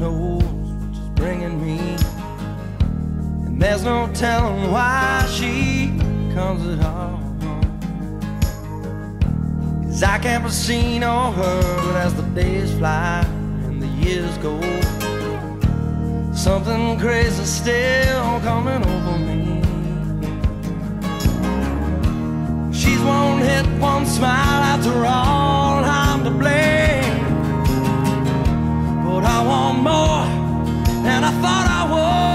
knows what she's bringing me, and there's no telling why she comes at all. 'Cause I can't be seen on her, but as the days fly and the years go, something crazy still coming over me. She's one hit, one smile, after all I'm to blame. But I want more than I thought I would.